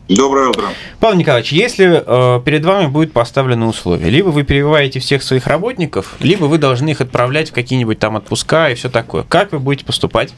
Доброе утро. Павел Николаевич, если перед вами будет поставлено условие, либо вы перевиваете всех своих работников, либо вы должны их отправлять в какие-нибудь там отпуска и все такое, как вы будете поступать?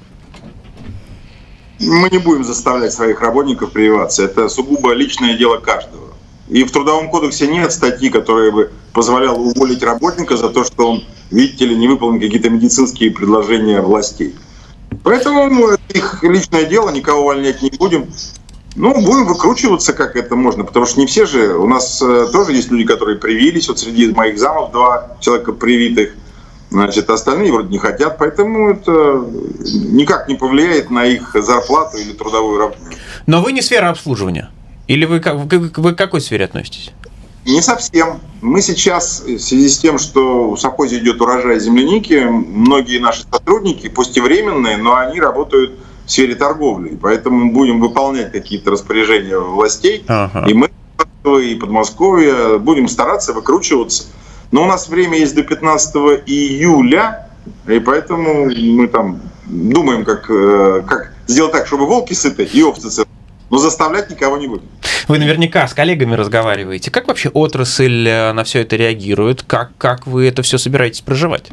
Мы не будем заставлять своих работников прививаться. Это сугубо личное дело каждого. И в Трудовом кодексе нет статьи, которая бы позволяла уволить работника за то, что он, видите ли, не выполнил какие-то медицинские предложения властей. Поэтому это их личное дело, никого увольнять не будем. Будем выкручиваться, как это можно, потому что не все же. У нас тоже есть люди, которые привились. Вот среди моих замов 2 человека привитых. Значит, остальные вроде не хотят, поэтому это никак не повлияет на их зарплату или трудовую работу. Но вы не сфера обслуживания? Или вы к какой сфере относитесь? Не совсем. Мы сейчас, в связи с тем, что в совхозе идет урожай земляники, многие наши сотрудники, пусть и временные, но они работают в сфере торговли. Поэтому мы будем выполнять какие-то распоряжения властей. И мы, и Подмосковье, будем стараться выкручиваться. Но у нас время есть до 15 июля, и поэтому мы там думаем, как сделать так, чтобы волки сыты и овцы сыты, но заставлять никого не будем. Вы наверняка с коллегами разговариваете. Как вообще отрасль на все это реагирует? Как вы это все собираетесь проживать?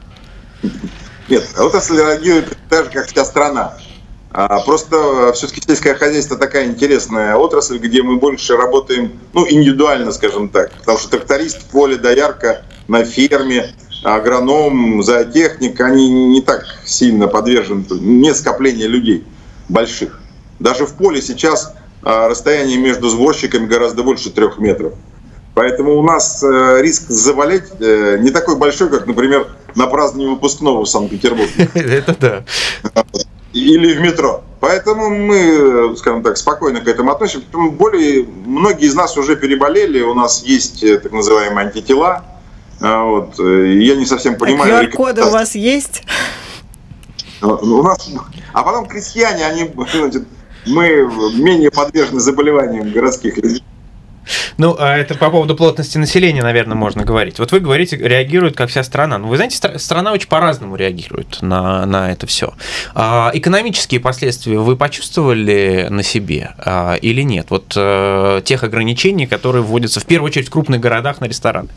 Нет, отрасль реагирует так же, как вся страна. Просто все-таки сельское хозяйство такая интересная отрасль, где мы больше работаем, индивидуально, скажем так. Потому что тракторист, поле, доярка на ферме, агроном, зоотехник, они не так сильно подвержены, нет скопления людей больших. Даже в поле сейчас расстояние между сборщиками гораздо больше 3 метров. Поэтому у нас риск заболеть не такой большой, как, например, на праздновании выпускного в Санкт-Петербурге. Это да. Или в метро. Поэтому мы, скажем так, спокойно к этому относимся. Многие из нас уже переболели, у нас есть так называемые антитела. Я не совсем понимаю. QR-коды у вас есть? У нас. А потом крестьяне, мы менее подвержены заболеваниям городских людей. Это по поводу плотности населения, наверное, можно говорить. Вот вы говорите, реагирует как вся страна. Вы знаете, страна очень по-разному реагирует на это все. Экономические последствия вы почувствовали на себе или нет? Тех ограничений, которые вводятся в первую очередь в крупных городах на рестораны.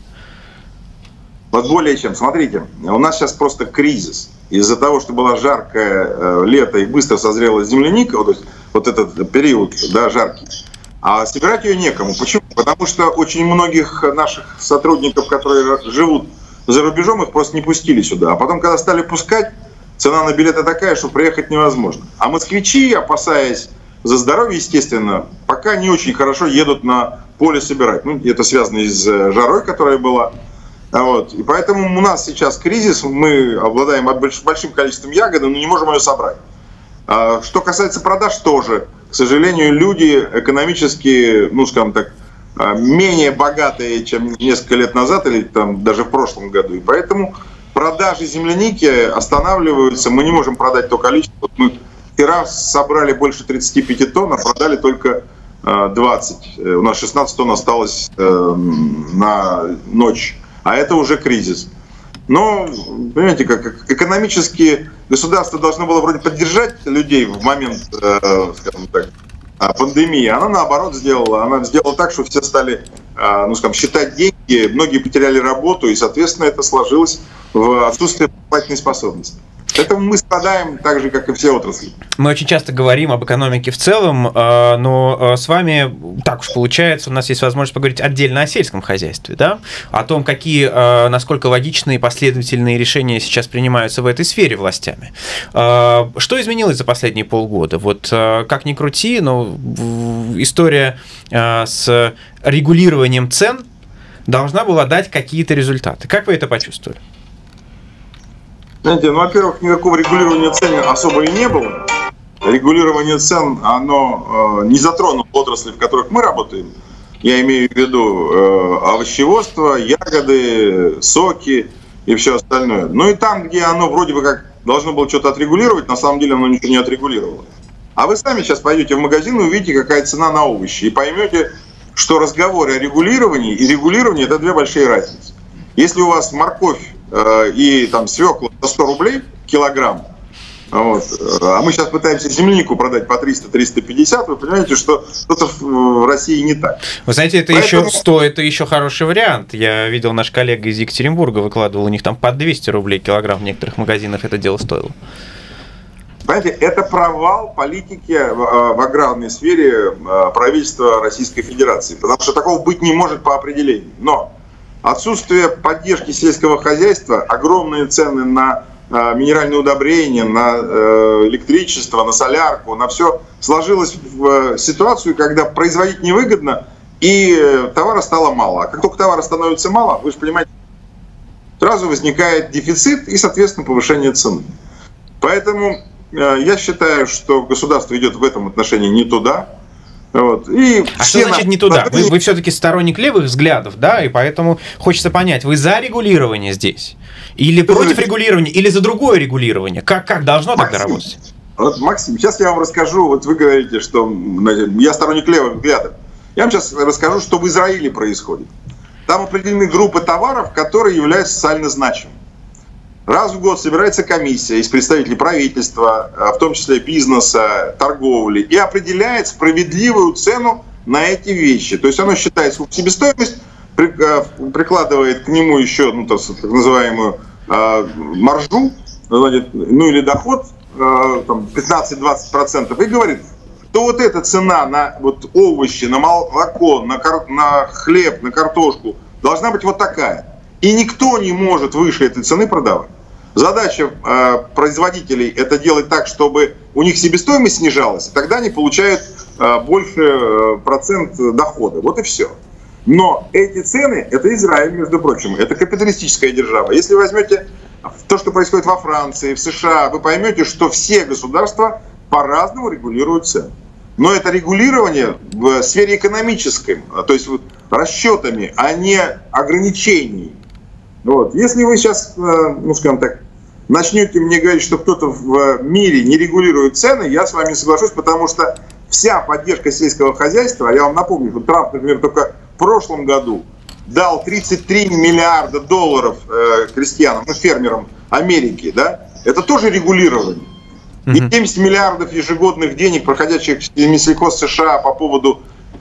Более чем. Смотрите, у нас сейчас просто кризис. Из-за того, что было жаркое лето и быстро созрела земляника, этот период, жаркий, а собирать ее некому. Почему? Потому что очень многих наших сотрудников, которые живут за рубежом, их просто не пустили сюда. А потом, когда стали пускать, цена на билеты такая, что приехать невозможно. А москвичи, опасаясь за здоровье, естественно, пока не очень хорошо едут на поле собирать. Это связано и с жарой, которая была. И поэтому у нас сейчас кризис, мы обладаем большим количеством ягоды, но не можем ее собрать. Что касается продаж, тоже. К сожалению, люди экономически, скажем так, менее богатые, чем несколько лет назад или даже в прошлом году. И поэтому продажи земляники останавливаются. Мы не можем продать то количество. Мы вчера собрали больше 35 тонн, а продали только 20. У нас 16 тонн осталось на ночь. А это уже кризис. Но, понимаете, как экономически государство должно было вроде поддержать людей в момент, скажем так, пандемии. Она наоборот сделала. Она сделала так, что все стали, считать деньги, многие потеряли работу, и, соответственно, это сложилось в отсутствие покупательной способности. Поэтому мы страдаем так же, как и все отрасли. Мы очень часто говорим об экономике в целом, но с вами так уж получается, у нас есть возможность поговорить отдельно о сельском хозяйстве, да? О том, насколько логичные и последовательные решения сейчас принимаются в этой сфере властями. Что изменилось за последние полгода? Как ни крути, но история с регулированием цен должна была дать какие-то результаты. Как вы это почувствовали? Знаете, во-первых, никакого регулирования цен особо и не было. Регулирование цен, оно не затронуло отрасли, в которых мы работаем. Я имею в виду овощеводство, ягоды, соки и все остальное. И там, где оно вроде бы как должно было что-то отрегулировать, на самом деле оно ничего не отрегулировало. А вы сами сейчас пойдете в магазин и увидите, какая цена на овощи. И поймете, что разговоры о регулировании и регулировании – это 2 большие разницы. Если у вас морковь и свекла за 100 рублей килограмм, Вот. А мы сейчас пытаемся землянику продать по 300-350, вы понимаете, что что-то в России не так. Вы знаете, это еще хороший вариант. Я видел, наш коллега из Екатеринбурга выкладывал, у них там по 200 рублей килограмм в некоторых магазинах это дело стоило. Понимаете, это провал политики в аграрной сфере правительства Российской Федерации, потому что такого быть не может по определению. Но отсутствие поддержки сельского хозяйства, огромные цены на минеральные удобрения, на электричество, на солярку, на все сложилось в ситуацию, когда производить невыгодно и товара стало мало. А как только товара становится мало, вы же понимаете, сразу возникает дефицит и, соответственно, повышение цены. Поэтому я считаю, что государство идет в этом отношении не туда. Вот. И что значит не туда? Вы все-таки сторонник левых взглядов, да, и поэтому хочется понять, вы за регулирование здесь? Или против регулирования, или за другое регулирование? Как должно тогда работать? Вот, Максим, сейчас я вам расскажу, вот вы говорите, что я сторонник левых взглядов. Я вам сейчас расскажу, что в Израиле происходит. Там определены группы товаров, которые являются социально значимыми. Раз в год собирается комиссия из представителей правительства, в том числе бизнеса, торговли, и определяет справедливую цену на эти вещи. То есть оно считает себестоимость, прикладывает к нему еще так называемую маржу, ну или доход, 15-20%, и говорит, что вот эта цена на вот овощи, на молоко, на хлеб, на картошку должна быть вот такая. И никто не может выше этой цены продавать. Задача производителей – это делать так, чтобы у них себестоимость снижалась, и тогда они получают больше процент дохода. Вот и все. Но эти цены – это Израиль, между прочим, это капиталистическая держава. Если возьмете то, что происходит во Франции, в США, вы поймете, что все государства по-разному регулируют цены. Но это регулирование в сфере экономической, то есть расчетами, а не ограничениями. Вот. Если вы сейчас, скажем так, начнете мне говорить, что кто-то в мире не регулирует цены, я с вами не соглашусь, потому что вся поддержка сельского хозяйства, я вам напомню, что Трамп, например, только в прошлом году дал 33 миллиарда долларов крестьянам, фермерам Америки, да, это тоже регулирование. И 70 миллиардов ежегодных денег, проходящих через Минсельхоз США по поводу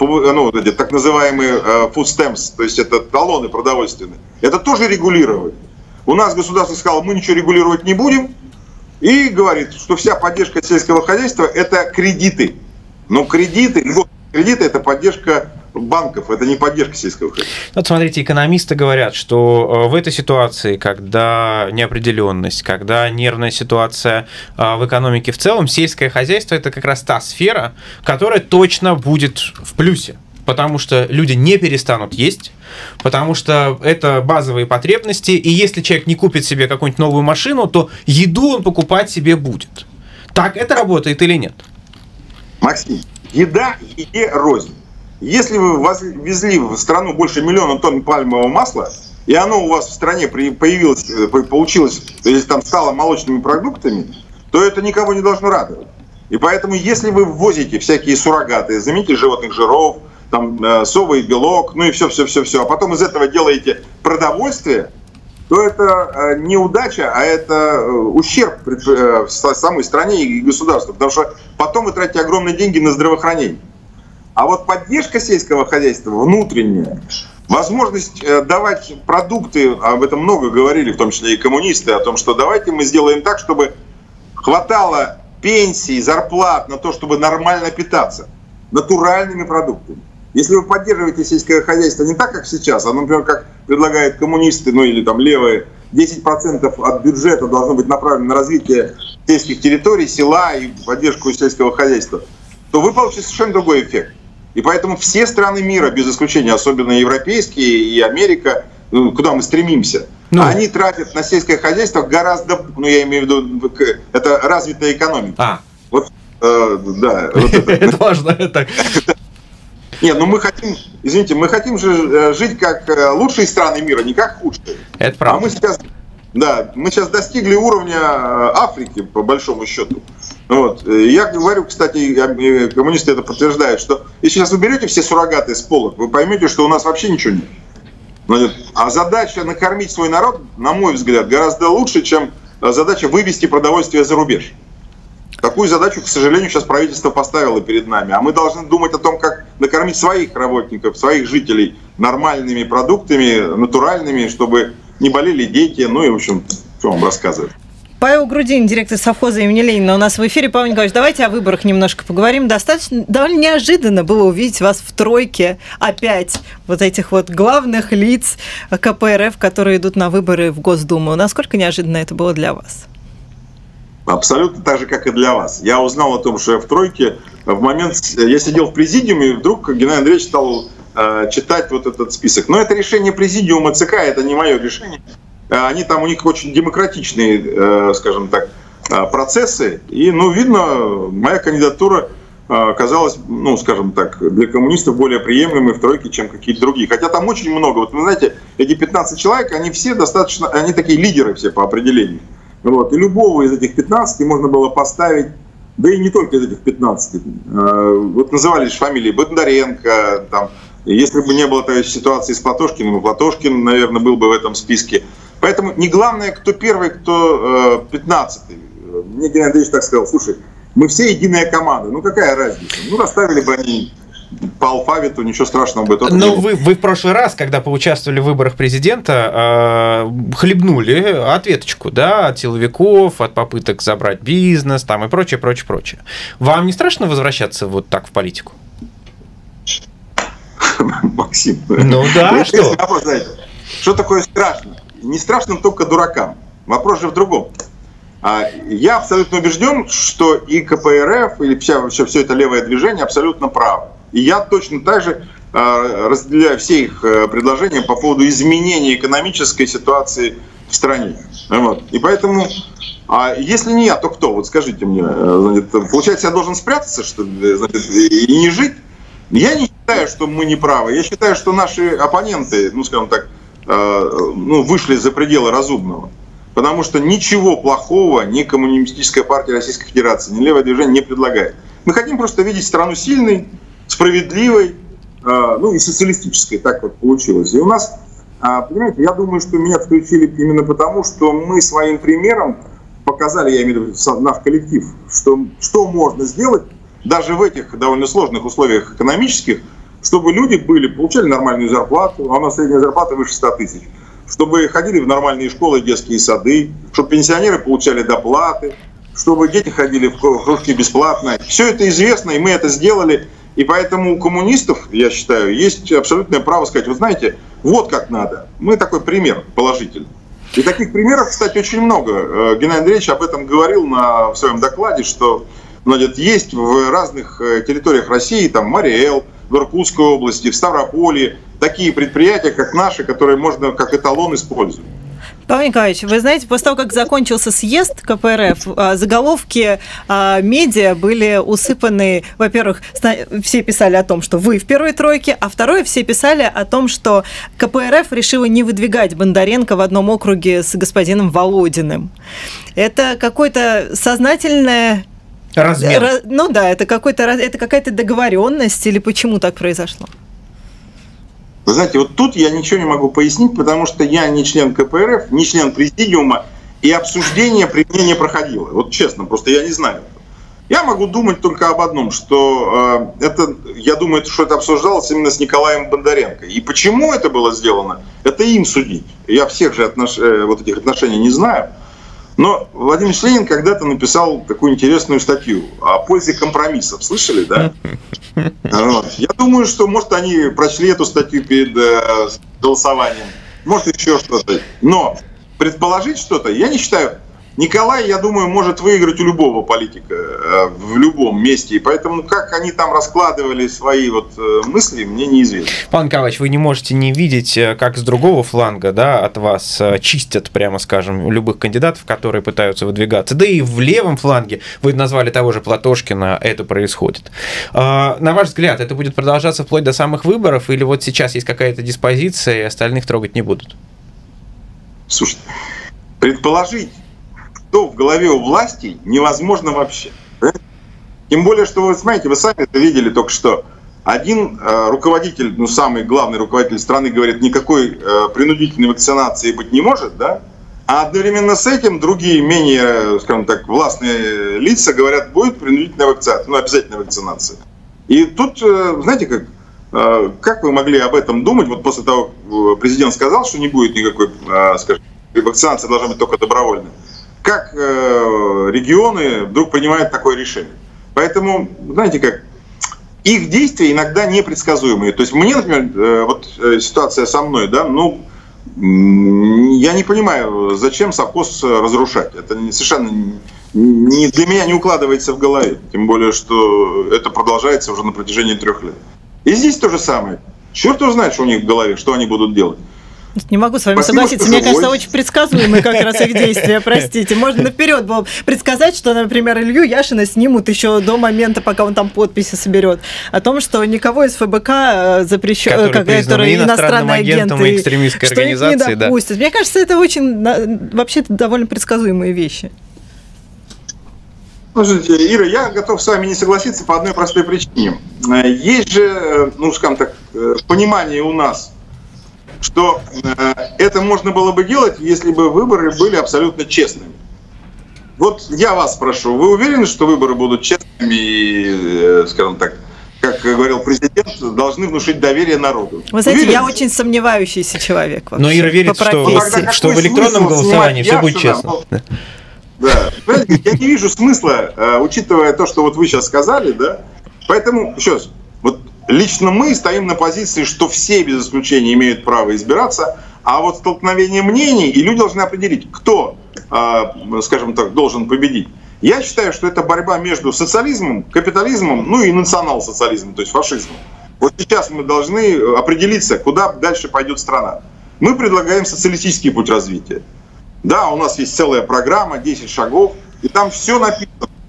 так называемые food stamps, то есть это талоны продовольственные, это тоже регулирование. У нас государство сказало, мы ничего регулировать не будем, и говорит, что вся поддержка сельского хозяйства – это кредиты. Но кредиты – это поддержка банков, это не поддержка сельского хозяйства. Вот смотрите, экономисты говорят, что в этой ситуации, когда неопределенность, когда нервная ситуация в экономике в целом, сельское хозяйство – это как раз та сфера, которая точно будет в плюсе. Потому что люди не перестанут есть, потому что это базовые потребности, и если человек не купит себе какую-нибудь новую машину, то еду он покупать себе будет. Так это работает или нет? Максим, еда еде рознь. Если вы везли в страну больше 1 миллиона тонн пальмового масла, и оно у вас в стране получилось, если там стало молочными продуктами, то это никого не должно радовать. И поэтому, если вы ввозите всякие суррогаты, заменитель животных жиров, там соевый белок, ну и все, а потом из этого делаете продовольствие, то это не удача, а это ущерб самой стране и государству, потому что потом вы тратите огромные деньги на здравоохранение. А вот поддержка сельского хозяйства внутренняя, возможность давать продукты, об этом много говорили, в том числе и коммунисты, о том, что давайте мы сделаем так, чтобы хватало пенсий, зарплат на то, чтобы нормально питаться натуральными продуктами. Если вы поддерживаете сельское хозяйство не так, как сейчас, а, например, как предлагают коммунисты, ну или там левые, 10% от бюджета должно быть направлено на развитие сельских территорий, села и поддержку сельского хозяйства, то вы получите совершенно другой эффект. И поэтому все страны мира, без исключения, особенно европейские и Америка, куда мы стремимся, они тратят на сельское хозяйство гораздо, я имею в виду, это развитая экономика. Это важно. Нет, мы хотим, извините, мы хотим же жить как лучшие страны мира, не как худшие. Это правда. А мы сейчас достигли уровня Африки, по большому счету. Вот. Я говорю, кстати, коммунисты это подтверждают, что если сейчас вы берете все суррогаты с полок, вы поймете, что у нас вообще ничего нет. А задача накормить свой народ, на мой взгляд, гораздо лучше, чем задача вывести продовольствие за рубеж. Такую задачу, к сожалению, сейчас правительство поставило перед нами. А мы должны думать о том, как накормить своих работников, своих жителей нормальными продуктами, натуральными, чтобы не болели дети. Ну и, в общем, что вам рассказывать. Павел Грудинин, директор совхоза имени Ленина, у нас в эфире. Павел Николаевич, давайте о выборах немножко поговорим. Довольно неожиданно было увидеть вас в тройке опять вот этих вот главных лиц КПРФ, которые идут на выборы в Госдуму. Насколько неожиданно это было для вас? Абсолютно так же, как и для вас. Я узнал о том, что я в тройке. В момент, я сидел в президиуме, и вдруг Геннадий Андреевич стал читать вот этот список. Но это решение президиума ЦК, это не мое решение. Они там, у них очень демократичные, скажем так, процессы. И, видно, моя кандидатура оказалась, скажем так, для коммунистов более приемлемой в тройке, чем какие-то другие. Хотя там очень много. Вот вы знаете, эти 15 человек, они все достаточно, они такие лидеры все по определению. Вот. И любого из этих 15 можно было поставить, да и не только из этих 15. Вот назывались фамилии Бондаренко, там, если бы не было той ситуации с Платошкиным, и Платошкин, наверное, был бы в этом списке. Поэтому не главное, кто первый, кто 15-й. Мне Геннадий Андреевич так сказал: слушай, мы все единая команда, какая разница? Расставили бы они по алфавиту, ничего страшного бы. Но вы в прошлый раз, когда поучаствовали в выборах президента, хлебнули ответочку, да, от силовиков, от попыток забрать бизнес там, и прочее, прочее, прочее. Вам не страшно возвращаться вот так в политику? Максим, что такое страшно? Не страшно только дуракам. Вопрос же в другом. Я абсолютно убежден, что и КПРФ, и все это левое движение абсолютно правы. И я точно так же разделяю все их предложения по поводу изменения экономической ситуации в стране. Вот. И поэтому, если не я, то кто? Вот скажите мне, получается, я должен спрятаться, что ли, и не жить? Я не считаю, что мы не правы. Я считаю, что наши оппоненты, скажем так, вышли за пределы разумного. Потому что ничего плохого ни Коммунистическая партия Российской Федерации, ни левое движение не предлагает. Мы хотим просто видеть страну сильной, справедливой, и социалистической. Так вот получилось. И у нас, понимаете, я думаю, что меня включили именно потому, что мы своим примером показали, я имею в виду наш коллектив, что можно сделать даже в этих довольно сложных условиях экономических, чтобы люди получали нормальную зарплату, а у нас средняя зарплата выше 100 тысяч, чтобы ходили в нормальные школы, детские сады, чтобы пенсионеры получали доплаты, чтобы дети ходили в кружки бесплатно. Все это известно, и мы это сделали. И поэтому у коммунистов, я считаю, есть абсолютное право сказать: вы знаете, вот как надо. Мы такой пример положительный. И таких примеров, кстати, очень много. Геннадий Андреевич об этом говорил в своем докладе, что есть в разных территориях России, там Мариэл, в Иркутской области, в Ставрополе, такие предприятия, как наши, которые можно как эталон использовать. Павел Николаевич, вы знаете, после того, как закончился съезд КПРФ, заголовки медиа были усыпаны, во-первых, все писали о том, что вы в первой тройке, а второе, все писали о том, что КПРФ решила не выдвигать Бондаренко в одном округе с господином Володиным. Это какое-то сознательное... Размен. Это какая-то договоренность, или почему так произошло? Вы знаете, вот тут я ничего не могу пояснить, потому что я не член КПРФ, не член президиума, и обсуждение при мне не проходило. Вот честно, просто я не знаю. Я могу думать только об одном, что я думаю, что это обсуждалось именно с Николаем Бондаренко. И почему это было сделано, это им судить. Я всех же этих отношений не знаю. Но Владимир Ленин когда-то написал такую интересную статью о пользе компромиссов. Слышали, да? Я думаю, что, может, они прочли эту статью перед голосованием, может, еще что-то. Но предположить что-то, я не считаю. Николай, я думаю, может выиграть у любого политика в любом месте. И поэтому, как они там раскладывали свои мысли, мне неизвестно. Павел Николаевич, вы не можете не видеть, как с другого фланга, да, от вас чистят, прямо скажем, любых кандидатов, которые пытаются выдвигаться. Да и в левом фланге, вы назвали того же Платошкина, это происходит. На ваш взгляд, это будет продолжаться вплоть до самых выборов, или вот сейчас есть какая-то диспозиция, и остальных трогать не будут? Слушайте, предположить, что в голове у власти, невозможно вообще. Тем более, что вы знаете, вы сами это видели только что. Один руководитель, самый главный руководитель страны говорит, никакой принудительной вакцинации быть не может, да? А одновременно с этим другие, менее, скажем так, властные лица говорят, будет принудительная вакцинация, обязательная вакцинация. И тут, знаете, как вы могли об этом думать, вот после того, как президент сказал, что не будет никакой, скажем, вакцинация должна быть только добровольной. Как регионы вдруг принимают такое решение? Поэтому, знаете как, их действия иногда непредсказуемые. То есть мне, например, вот ситуация со мной, да, я не понимаю, зачем совхоз разрушать. Это совершенно для меня не укладывается в голове. Тем более, что это продолжается уже на протяжении 3 лет. И здесь то же самое. Черт его знает, что у них в голове, что они будут делать. Не могу с вами согласиться. Мне кажется, очень предсказуемые как раз их действия, простите. Можно наперед было предсказать, что, например, Илью Яшина снимут еще до момента, пока он там подписи соберет. О том, что никого из ФБК запрещен, который иностранный агент, и экстремистской организации, не допустят. Мне кажется, это очень, вообще, довольно предсказуемые вещи. Слушайте, Ира, я готов с вами не согласиться по одной простой причине. Есть же, скажем так, понимание у нас, что это можно было бы делать, если бы выборы были абсолютно честными. Вот я вас спрошу, вы уверены, что выборы будут честными и, скажем так, как говорил президент, должны внушить доверие народу? Вы знаете, я очень сомневающийся человек. Вообще, но Ира верит, что в электронном голосовании все будет честно. Да, я не вижу смысла, учитывая то, что вот вы сейчас сказали, да, поэтому, еще раз, вот лично мы стоим на позиции, что все без исключения имеют право избираться, а вот столкновение мнений, и люди должны определить, кто, скажем так, должен победить. Я считаю, что это борьба между социализмом, капитализмом, и национал-социализмом, то есть фашизмом. Вот сейчас мы должны определиться, куда дальше пойдет страна. Мы предлагаем социалистический путь развития. Да, у нас есть целая программа, 10 шагов, и там все написано.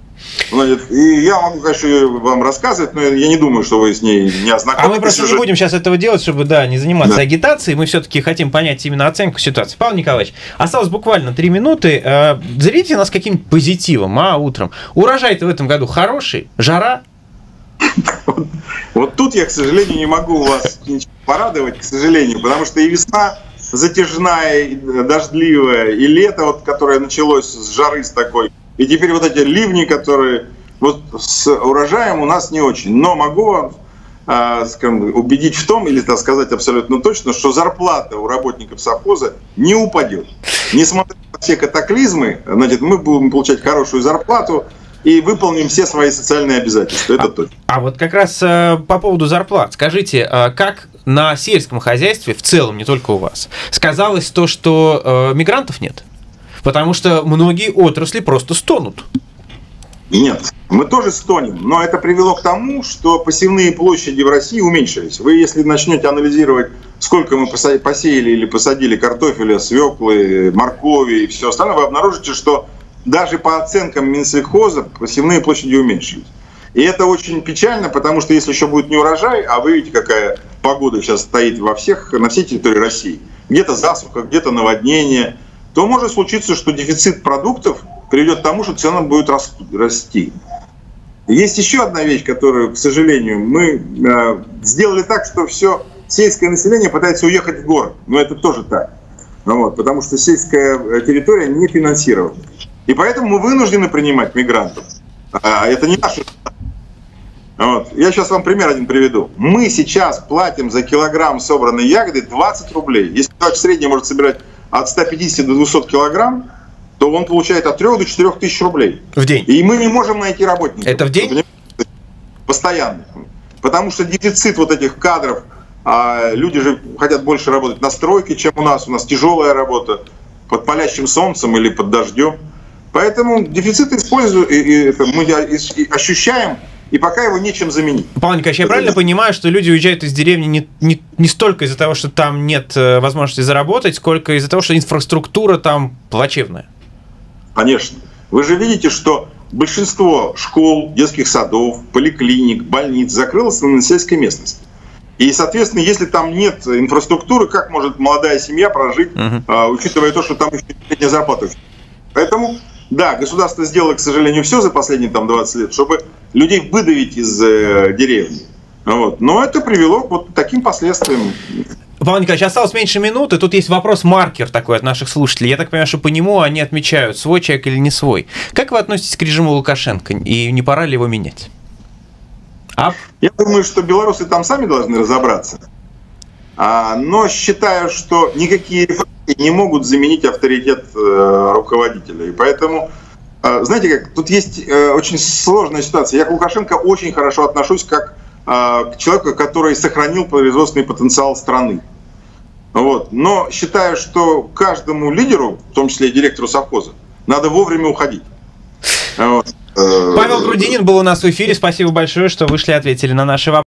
И я могу, конечно, вам рассказывать, но я не думаю, что вы с ней не ознакомитесь. А мы просто не будем сейчас этого делать, чтобы не заниматься агитацией. Мы все-таки хотим понять именно оценку ситуации. Павел Николаевич, осталось буквально 3 минуты. Зарядите нас каким-нибудь позитивом, утром. Урожай-то в этом году хороший, жара. Вот тут я, к сожалению, не могу вас порадовать, к сожалению, потому что и весна затяжная, и дождливая, и лето, которое началось с жары с такой, и теперь вот эти ливни, которые вот с урожаем у нас не очень. Но могу вам, скажем, убедить в том, или так сказать абсолютно точно, что зарплата у работников совхоза не упадет. Несмотря на все катаклизмы, мы будем получать хорошую зарплату и выполним все свои социальные обязательства. Это точно. А вот как раз по поводу зарплат. Скажите, как на сельском хозяйстве в целом, не только у вас, сказалось то, что мигрантов нет? Потому что многие отрасли просто стонут. Нет, мы тоже стонем, но это привело к тому, что посевные площади в России уменьшились. Вы, если начнете анализировать, сколько мы посеяли или посадили картофеля, свеклы, моркови и все остальное, вы обнаружите, что даже по оценкам Минсельхоза посевные площади уменьшились. И это очень печально, потому что если еще будет не урожай, а вы видите, какая погода сейчас стоит на всей территории России, где-то засуха, где-то наводнение, то может случиться, что дефицит продуктов приведет к тому, что цены будут расти. Есть еще одна вещь, которую, к сожалению, мы сделали так, что все сельское население пытается уехать в город. Но это тоже так. Потому что сельская территория не финансирована. И поэтому мы вынуждены принимать мигрантов. Это не наше. Я сейчас вам пример один приведу. Мы сейчас платим за килограмм собранной ягоды 20 рублей. Если человек в среднем может собирать от 150 до 200 килограмм, то он получает от 3 до 4 тысяч рублей. В день? И мы не можем найти работников. Это в день? Постоянно. Потому что дефицит вот этих кадров, люди же хотят больше работать на стройке, чем у нас. У нас тяжелая работа под палящим солнцем или под дождем. Поэтому дефицит мы ощущаем, и пока его нечем заменить. Павел Николаевич, я правильно понимаю, что люди уезжают из деревни не столько из-за того, что там нет возможности заработать, сколько из-за того, что инфраструктура там плачевная? Конечно. Вы же видите, что большинство школ, детских садов, поликлиник, больниц закрылось на сельской местности. И, соответственно, если там нет инфраструктуры, как может молодая семья прожить, учитывая то, что там еще средняя зарплата? Поэтому, да, государство сделало, к сожалению, все за последние 20 лет, чтобы людей выдавить из деревни. Но это привело к таким последствиям. Павел Николаевич, осталось меньше минуты. Тут есть вопрос-маркер такой от наших слушателей. Я так понимаю, что по нему они отмечают, свой человек или не свой. Как вы относитесь к режиму Лукашенко? И не пора ли его менять? Я думаю, что белорусы там сами должны разобраться. Но считаю, что никакие реформы не могут заменить авторитет руководителя. И поэтому, знаете как, тут есть очень сложная ситуация. Я к Лукашенко очень хорошо отношусь как к человеку, который сохранил производственный потенциал страны. Вот. Но считаю, что каждому лидеру, в том числе и директору совхоза, надо вовремя уходить. Вот. Павел Грудинин был у нас в эфире. Спасибо большое, что вышли и ответили на наши вопросы.